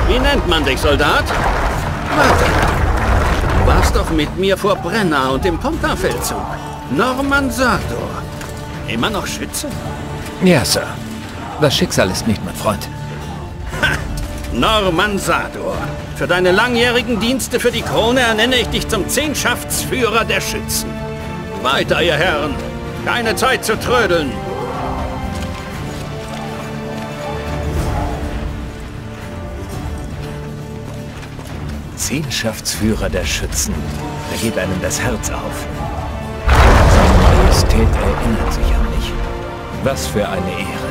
Wie nennt man dich, Soldat? Warte. Du warst doch mit mir vor Brenna und dem Ponta-Feldzug. Norman Sador. Immer noch Schütze? Ja, Sir. Das Schicksal ist nicht mein Freund. Ha! Norman Sador. Für deine langjährigen Dienste für die Krone ernenne ich dich zum Zehnschaftsführer der Schützen. Weiter, ihr Herren. Keine Zeit zu trödeln. Zehnschaftsführer der Schützen. Da geht einem das Herz auf. Seine Majestät erinnert sich an mich. Was für eine Ehre.